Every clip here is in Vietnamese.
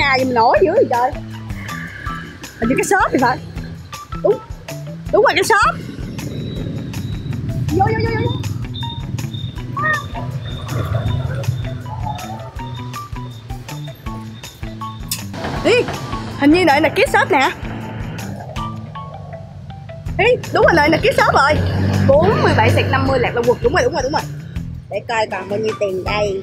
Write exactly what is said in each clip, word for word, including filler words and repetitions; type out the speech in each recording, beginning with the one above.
nhà gì mà nổi dữ vậy trời. Hình như cái shop thì phải. Đúng. Đúng rồi, cái shop. Vô vô vô vô. Đi. Hình như này là kiss shop nè. Đi, đúng rồi, này là kiss shop rồi. bốn mươi bảy sạc năm mươi lạc long quật. Đúng rồi, đúng rồi, đúng rồi. Để coi còn bao nhiêu tiền đây.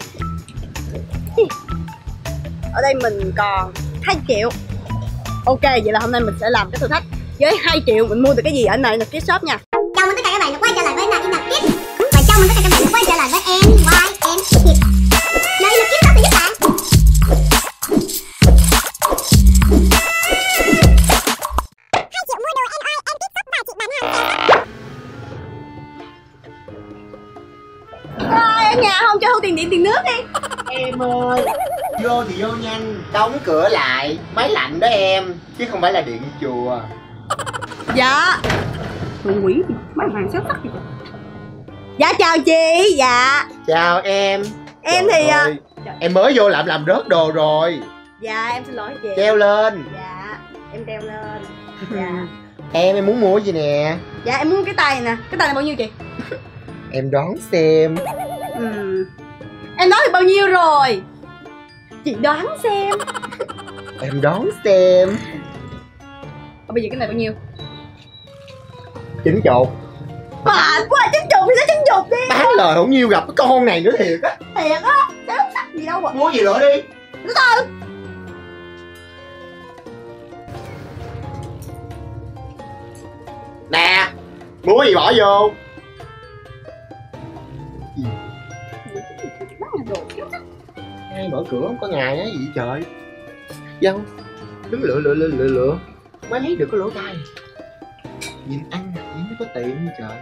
Ở đây mình còn hai triệu. Ok, vậy là hôm nay mình sẽ làm cái thử thách với hai triệu mình mua được cái gì ở này là kiss shop nha. Chào mừng tất cả các bạn đã quay trở lại với Nạc Nạc Kids. Và chào mừng tất cả các bạn đã quay trở lại với em Y em Kids. Nạc Nạc Kids tới giúp bạn. hai triệu mua đồ em Y em Kids shop và chị bán hàng em. Thôi ở nhà không cho thu tiền điện tiền nước đi. Em ơi, vô thì vô nhanh, đóng cửa lại, máy lạnh đó em, chứ không phải là điện chùa. Dạ. Thằng quỷ gì? Mấy hàng xéo tắt gì vậy? Dạ chào chị. Dạ. Chào em. Em Trời thì ơi, em mới vô làm làm rớt đồ rồi. Dạ em xin lỗi chị. Treo lên. Dạ em treo lên. Dạ. Em em muốn mua gì nè? Dạ em muốn cái tay này nè. Cái tay này bao nhiêu chị? Em đoán xem. Ừ. Em nói thì bao nhiêu rồi? Chị đoán xem. Em đoán xem. Ờ, bây giờ cái này bao nhiêu? Chín chục. Mệt quá, chín chục thì nó chín chục đi. Bán lời không nhiêu gặp cái con này nữa thiệt á. Thiệt á, xéo sắc gì đâu mà. Mua gì nữa đi. Từ từ. Nè, mua gì bỏ vô. Ai mở cửa không có ngày á gì trời. Dân đứng lựa lựa lựa lựa lựa mới lấy được cái lỗ tai. Nhìn ăn nè mới có tiền như trời.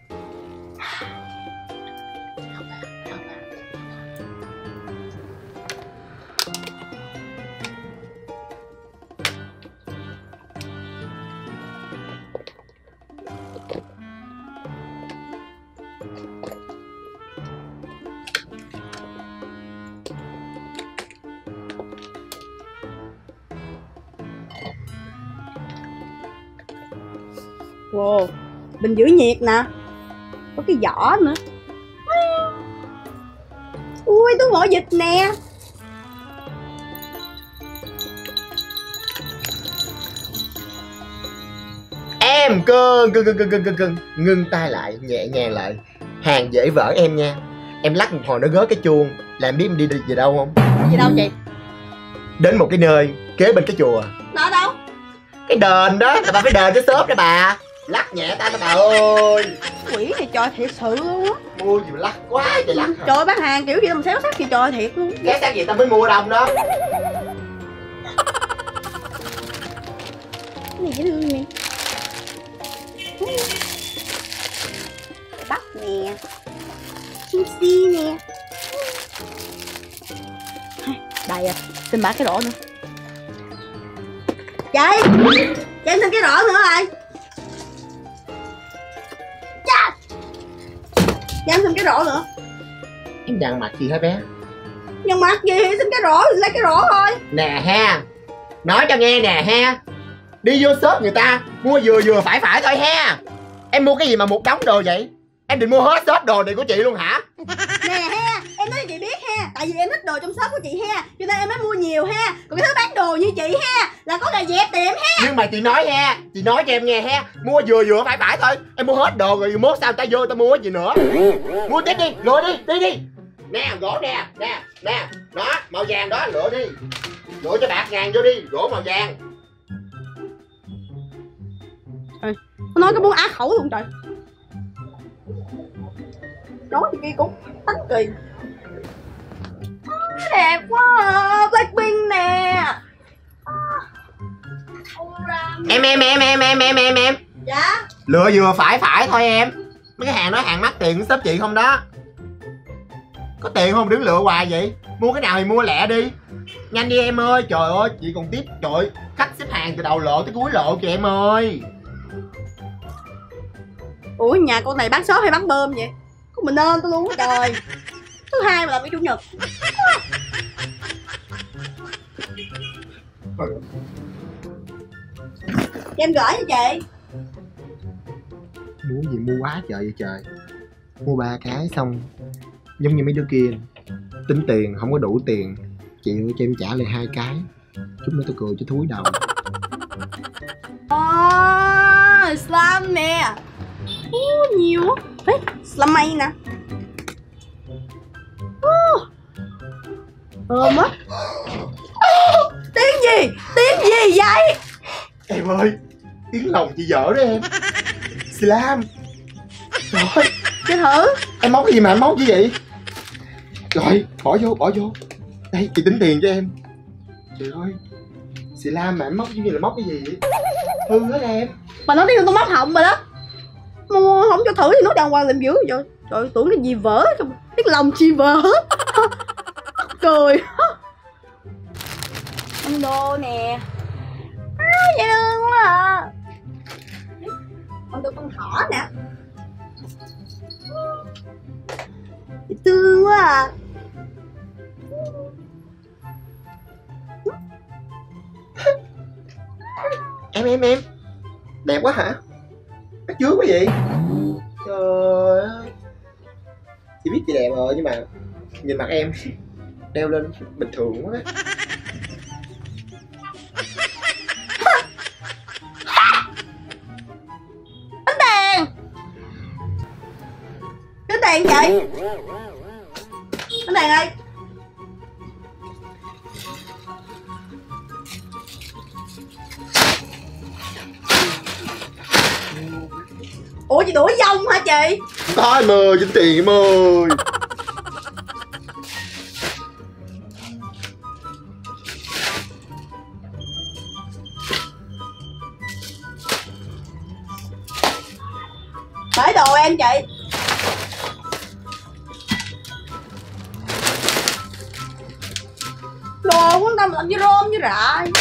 Wow, bình giữ nhiệt nè. Có cái vỏ nữa. Ui, túi ngõ vịt nè. Em cưng cưng cưng cưng cưng cưng cưng ngưng tay lại, nhẹ nhàng lại. Hàng dễ vỡ em nha. Em lắc một hồi nó gớ cái chuông. Là em biết em đi đi về đâu không? Gì đâu chị? Đến một cái nơi kế bên cái chùa. Đó đâu? Cái đền đó, là bà phải đền cái xốp đó bà. Lắc nhẹ tay đó bà ơi. Quỷ này trời thiệt sự luôn á. Mua gì mà lắc quá trời lắc hả? Trời bán hàng kiểu gì mà xéo sắc gì trời thiệt luôn. Ghé sang gì tao mới mua đông đó. Cái này dễ thương nè. Bắp nè. Sushi nè. Đây à, xin bà cái rổ nữa. Chị, chị em xin cái rổ nữa rồi. Chà. Chị em xin cái rổ nữa. Em dằn mặt gì hả bé? Nhưng mặt gì thì xin cái rổ thì lấy cái rổ thôi. Nè ha, nói cho nghe nè ha. Đi vô shop người ta mua vừa vừa phải phải thôi ha. Em mua cái gì mà một đống đồ vậy? Em định mua hết shop đồ này của chị luôn hả? Nè ha, em nói cho chị biết ha. Tại vì em thích đồ trong shop của chị ha, cho nên em mới mua nhiều ha. Còn cái thứ bán đồ như chị ha là có gà dẹp tiệm ha. Nhưng mà chị nói ha, chị nói cho em nghe ha. Mua vừa vừa phải phải thôi. Em mua hết đồ rồi mốt sao ta vô ta mua cái gì nữa. Mua tiếp đi, lựa đi, đi đi. Nè, gỗ nè, nè, nè. Đó, màu vàng đó, lựa đi. Lựa cho bạc ngàn vô đi, gỗ màu vàng. Nó nói cái muốn á khẩu luôn trời. Nói thì kia cũng tánh kỳ. Đẹp quá à, Blackpink nè. Em em em em em em em em. Dạ. Lựa vừa phải phải thôi em. Mấy cái hàng nói hàng mắc tiền shop chị không đó. Có tiền không đứng lựa hoài vậy? Mua cái nào thì mua lẹ đi. Nhanh đi em ơi, trời ơi, chị còn tiếp trời khách xếp hàng từ đầu lộ tới cuối lộ kìa em ơi. Ủa nhà con này bán shop hay bán bơm vậy? Có mình nên tôi luôn á trời. Thứ hai mà làm cái chủ nhật. Cho em gửi cho chị. Muốn gì mua quá trời vậy trời. Mua ba cái xong giống như mấy đứa kia, tính tiền không có đủ tiền, chị ơi cho em trả lại hai cái, chút nữa tôi cười cho thúi đầu. Oh, slime nè. Oh, nhiều á. Ê, slime mây nè. Oh. Thơm á. Oh, tiếng gì? Tiếng gì vậy? Em ơi, tiếng lòng chị dở đó em. Slam. Rồi, Cho thử. em móc cái gì mà em móc như vậy? Rồi, bỏ vô, bỏ vô. Đây, chị tính tiền cho em. Trời ơi, Slam mà em móc như là móc cái gì vậy? Hư hết em. Mà nói tiếng tôi móc họng rồi đó. Mua không cho thử thì nói đàng hoàng làm dữ vậy. Trời ơi, tưởng cái gì vỡ. Cái lòng chi vỡ. Cười. Anh đô nè. À, dễ thương quá à. Con tôi con thỏ nè. Dễ thương quá à. Em em em đẹp quá hả? Bắt chước quá vậy? Trời ơi, chị biết chị đẹp rồi nhưng mà nhìn mặt em đeo lên bình thường quá. Tính tiền. Tính tiền chị. Tính tiền ơi. Ủa chị đuổi dông hả chị? Thôi mời tính tiền mời. Để đồ em chị. Đồ của tâm làm như rôm như rại.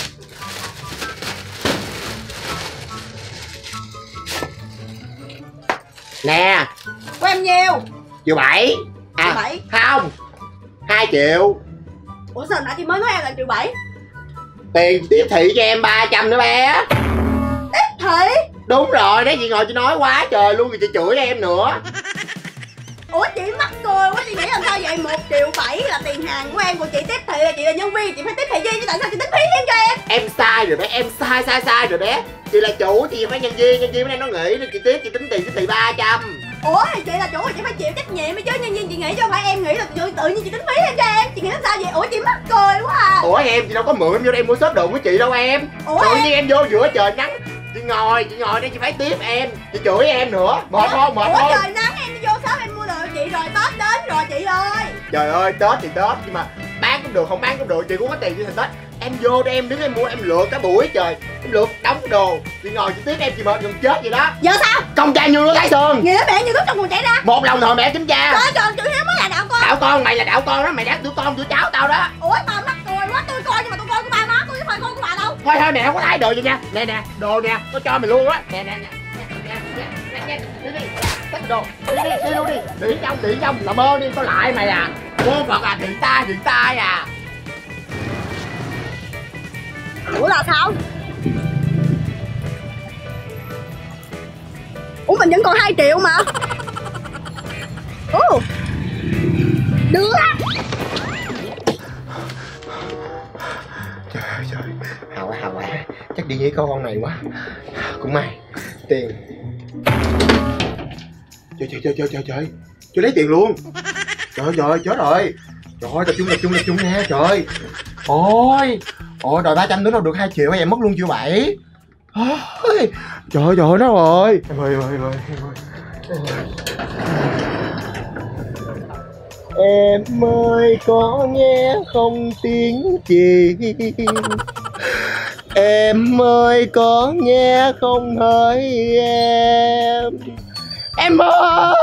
Nè, Của em nhiêu? triệu bảy. À Triệu bảy. không, hai triệu. Ủa sao nãy chị mới nói em là triệu bảy? Tiền tiếp thị cho em ba trăm nữa bé. Tiếp thị? Đúng rồi, đấy chị ngồi chị nói quá trời luôn rồi chị chửi em nữa. Ủa chị mắc cười quá, chị nghĩ làm sao vậy? Một triệu bảy là tiền hàng của em, của chị tiếp thị là chị là nhân viên, chị phải tiếp thị gì chứ tại sao chị tính phí thêm cho em? Em sai rồi bé, em sai sai sai rồi bé. Chị là chủ thì phải nhân viên, nhân viên bữa nay nó nghỉ nên chị tiếp, chị tính tiền tiếp thị ba trăm. Ủa thì chị là chủ thì chị phải chịu trách nhiệm chứ, nhân viên chị nghĩ chứ không phải em nghĩ là tự, tự nhiên chị tính phí thêm cho em. Chị nghĩ làm sao vậy? Ủa chị mắc cười quá à. Ủa em, chị đâu có mượn em vô đây em mua shop đồ của chị đâu em. Ủa tự em? nhiên em vô giữa trời nắng, chị ngồi, chị ngồi đây chị phải tiếp em, chị chửi em nữa. Mệt không, mệt Ủa không? trời nắng em đi vô shop em mua đồ cho chị rồi, Tết đến rồi chị ơi. Trời ơi, Tết thì Tết nhưng mà bán cũng được, không bán cũng được, chị cũng có tiền cho thành Tết. Em vô đây em đứng em mua em lượt cả buổi trời, em lượt đóng đồ, chị ngồi chị tiếp em chị mệt gần chết vậy đó. Giờ sao? Công cha như nó thái sơn. Nghĩa mẹ như nước trong nguồn chảy ra. Một lòng thờ mẹ chính cha. Trời trời, chữ hiếu mới là đạo con. Đạo con, mày là đạo con đó, mày đáng đứa con đứa cháu tao đó. Ủa tao mắc cười quá, tôi coi nhưng mà tôi coi của ba má tôi chứ phải con của bà đâu. Thôi thôi mẹ không có thái đồ vậy nha. Nè nè, đồ nè, tôi cho mày luôn á. Nè nè nè. Nè nè nè, đi đi, xách đồ, đi đi, đi luôn đi. Đi trong, đi trong, làm ơn đi, có lại mày à. Cô Phật à, thiện tai, thiện tai à. Ủa là sao? Ủa mình vẫn còn hai triệu mà. Ồ. Đưa á. Trời ơi trời, hào quá hào quá. Chắc đi với con này quá. Cũng may, tiền. Trời trời trời trời trời trời. Tôi lấy tiền luôn. Trời trời chết rồi. Trời ơi, tập trung tập trung tập trung nè trời. Ôi. Ôi đòi ba trăm nữa đâu được hai triệu em mất luôn triệu bảy. Ôi, trời ơi trời ơi nó rồi. Em ơi em ơi em ơi em ơi. Em ơi có nghe không tiếng chim. Em ơi có nghe không hỡi em. Em ơi.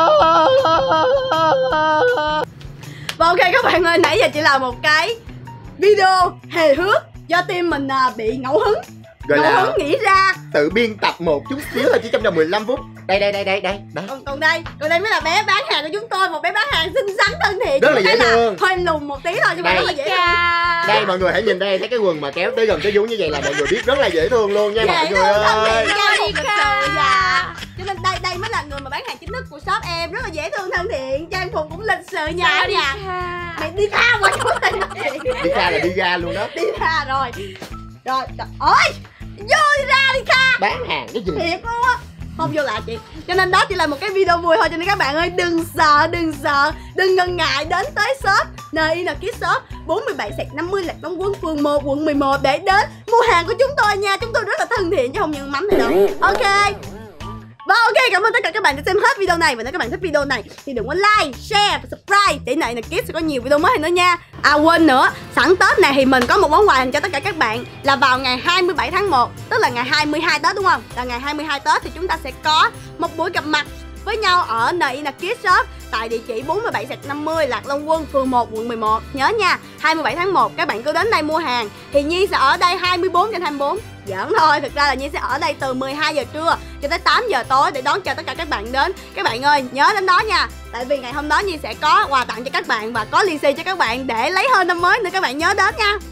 Và ok các bạn ơi, nãy giờ chị làm một cái video hề hước do team mình à, bị ngẫu hứng. Gọi Ngẫu là hứng nghĩ ra. tự biên tập một chút xíu thôi, chỉ trong vòng mười lăm phút. Đây đây đây đây đây. đây. Còn, còn đây, còn đây mới là bé bán hàng của chúng tôi, một bé bán hàng xinh xắn thân thiện. Rất là dễ thương. Hơi lùn một tí thôi nhưng mà rất là dễ thương. Đây mọi người hãy nhìn đây, thấy cái quần mà kéo tới gần tới vú như vậy là mọi người biết rất là dễ thương luôn nha mọi người ơi. Dạ. Cho nên đây đây mới là người mà bán hàng chính thức của shop em, rất là dễ thương thân thiện, trang phục cũng lịch sự nhà nhà. Mày đi ra ngoài chỗ này. Đi ra là đi ra luôn đó. Đi ra rồi. Rồi, trời ơi. Vô đi ra đi Kha. Bán hàng cái gì? Thiệt luôn á. Không vô lại chị. Cho nên đó chỉ là một cái video vui thôi, cho nên các bạn ơi đừng sợ, đừng sợ, đừng ngần ngại đến tới shop en i en Kids Shop bốn mươi bảy năm mươi Lạc Long Quân, phường một, quận mười một để đến mua hàng của chúng tôi nha. Chúng tôi rất là thân thiện chứ không nhận mắm này đâu. Ok. Và ok, cảm ơn tất cả các bạn đã xem hết video này. Và nếu các bạn thích video này thì đừng quên like, share và subscribe để en i en Kids sẽ có nhiều video mới nữa nha. À quên nữa, sẵn Tết này thì mình có một món quà dành cho tất cả các bạn là vào ngày hai mươi bảy tháng một, tức là ngày hai mươi hai Tết đúng không? Là ngày hai mươi hai Tết thì chúng ta sẽ có một buổi gặp mặt với nhau ở en i en Kids Shop tại địa chỉ bốn mươi bảy năm mươi Lạc Long Quân, phường một, quận mười một. Nhớ nha, hai mươi bảy tháng một các bạn cứ đến đây mua hàng thì Nhi sẽ ở đây hai mươi bốn trên hai mươi bốn. Giỡn thôi, thực ra là Nhi sẽ ở đây từ mười hai giờ trưa cho tới tám giờ tối để đón chờ tất cả các bạn đến. Các bạn ơi, nhớ đến đó nha. Tại vì ngày hôm đó Nhi sẽ có quà tặng cho các bạn và có lì xì cho các bạn để lấy hơn năm mới nữa, các bạn nhớ đến nha.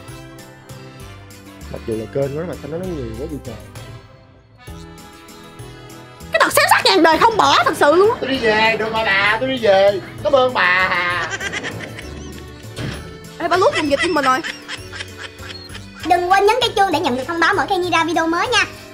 Mặc dù là kênh đó mà sao nó nói nhiều quá vậy trời. Cái đợt xéo sắc ngàn đời không bỏ thật sự luôn. Tôi đi về, được rồi bà, tôi đi về. Cảm ơn bà à. Ê, bà lút dùng dịch của mình rồi. Đừng quên nhấn cái chuông để nhận được thông báo mỗi khi Nhi ra video mới nha.